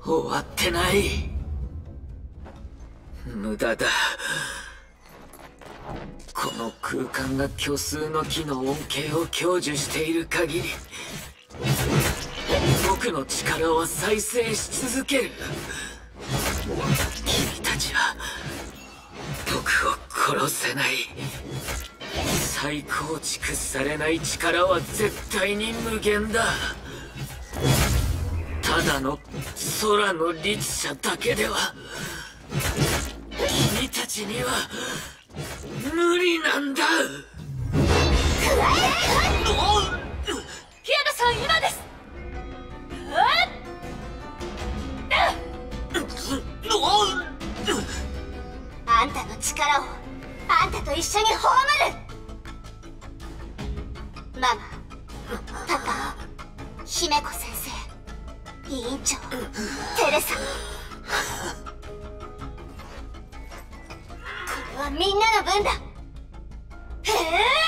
終わってない。無駄だ。この空間が虚数の木の恩恵を享受している限り、僕の力は再生し続ける。君たちは僕を殺せない。再構築されない力は絶対に無限だ。ただの空の律者だけでは君たちには無理なんだ。 ヒアナさん、今です。あんたの力をあんたと一緒に葬る。ママ、パパ、姫子先生、委員長、テレサ、これはみんなの分だ。へえ。